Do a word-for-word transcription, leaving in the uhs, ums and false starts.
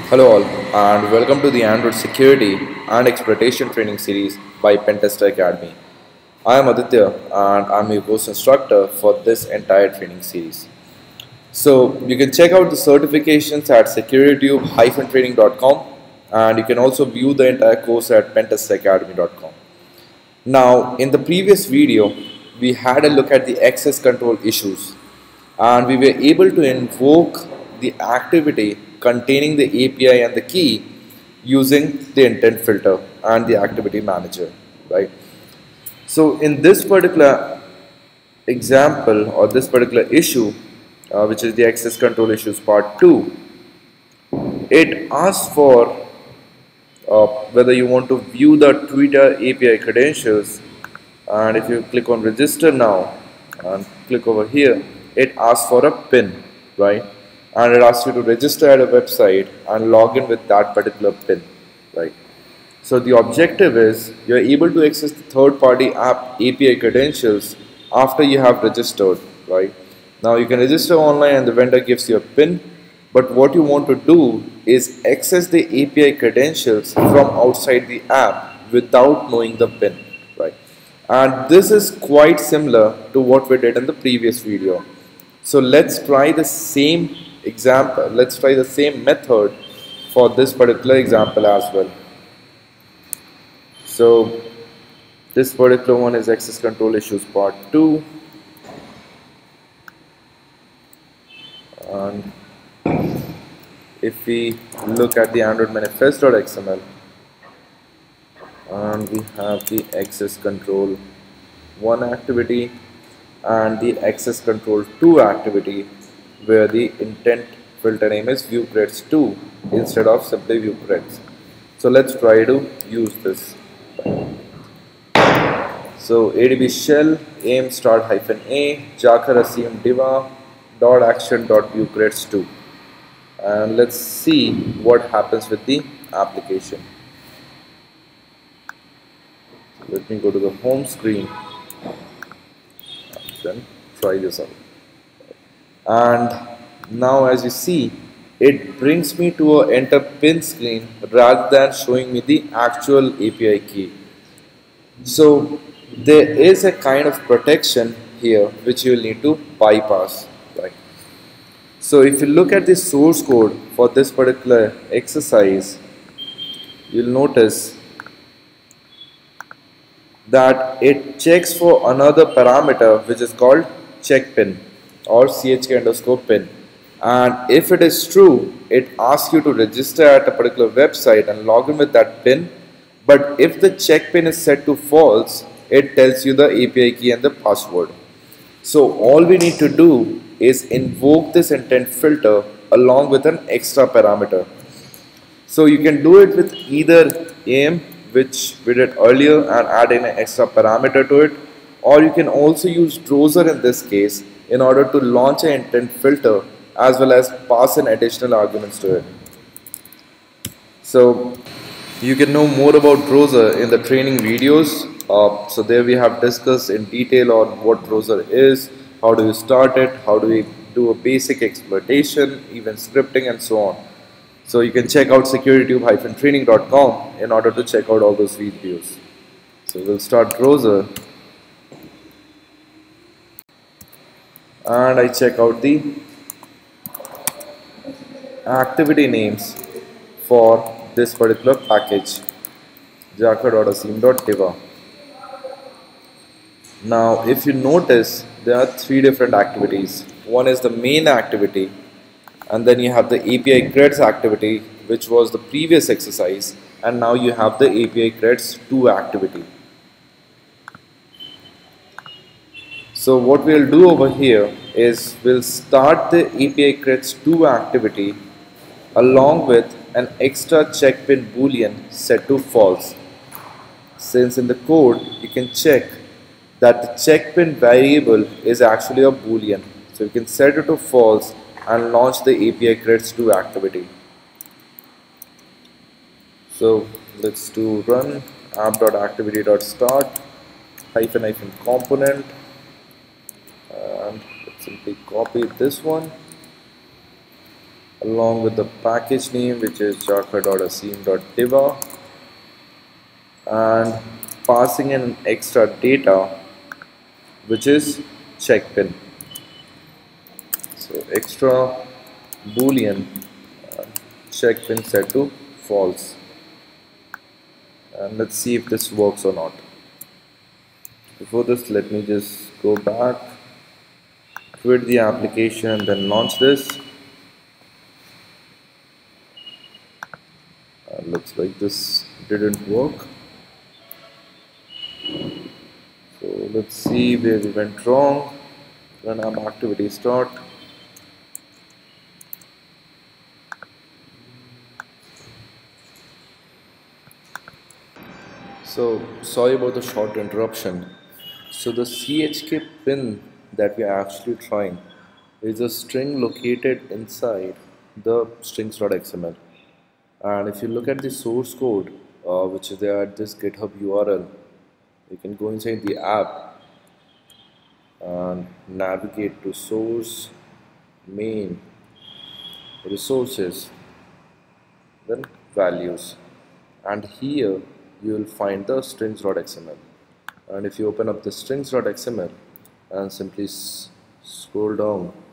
Hello all and welcome to the Android Security and Exploitation Training Series by Pentester Academy. I am Aditya and I am your course instructor for this entire training series. So you can check out the certifications at security tube dash training dot com and you can also view the entire course at pentester academy dot com. Now in the previous video we had a look at the access control issues and we were able to invoke the activity containing the A P I and the key using the intent filter and the activity manager, right? So in this particular example or this particular issue, uh, which is the access control issues part two, it asks for uh, whether you want to view the Twitter A P I credentials, and if you click on register now and click over here, it asks for a PIN, right? And it asks you to register at a website and log in with that particular PIN, right? So the objective is you're able to access the third-party app A P I credentials after you have registered, right? Now you can register online and the vendor gives you a PIN, but what you want to do is access the A P I credentials from outside the app without knowing the PIN, right? And this is quite similar to what we did in the previous video. So let's try the same example, let's try the same method for this particular example as well. So this particular one is access control issues part two, and if we look at the Android manifest dot X M L and we have the access control one activity and the access control two activity, where the intent filter name is view creds two instead of simply view creds. So let's try to use this. So adb shell aim start hyphen a jakhar assume diva dot action dot view creds two, and let's see what happens with the application. Let me go to the home screen and then try this out. And now as you see, it brings me to a enter pin screen rather than showing me the actual A P I key. So there is a kind of protection here which you will need to bypass, right? So if you look at the source code for this particular exercise, you'll notice that it checks for another parameter which is called check pin or chk underscore pin, and if it is true, it asks you to register at a particular website and log in with that pin. But if the check pin is set to false, it tells you the A P I key and the password. So all we need to do is invoke this intent filter along with an extra parameter. So you can do it with either aim, which we did earlier, and add in an extra parameter to it, or you can also use browser in this case in order to launch an intent filter as well as pass in additional arguments to it. So you can know more about browser in the training videos. Uh, so there we have discussed in detail on what browser is, how do you start it, how do we do a basic exploitation, even scripting and so on. So you can check out security tube dash training dot com in order to check out all those videos. So we'll start browser and I check out the activity names for this particular package, jakhar dot assume dot diva. Now if you notice, there are three different activities. One is the main activity, and then you have the A P I creds activity, which was the previous exercise, and now you have the A P I creds two activity. So what we'll do over here is we'll start the A P I creds two activity along with an extra check pin boolean set to false. Since in the code you can check that the check pin variable is actually a boolean, so you can set it to false and launch the A P I creds two activity. So let's do run app.activity.start hyphen hyphen component, and let's simply copy this one along with the package name, which is java.asem.diva, and passing in an extra data, which is check pin. So extra boolean uh, check pin set to false, and let's see if this works or not. Before this, let me just go back, quit the application, and then launch this. Uh, looks like this didn't work. So let's see where we went wrong. Run our activity start. So sorry about the short interruption. So the C H K pin that we are actually trying is a string located inside the strings.xml. And if you look at the source code, uh, which is there at this GitHub U R L, you can go inside the app and navigate to source, main, resources, then values, and here you will find the strings.xml. And if you open up the strings.xml and simply scroll down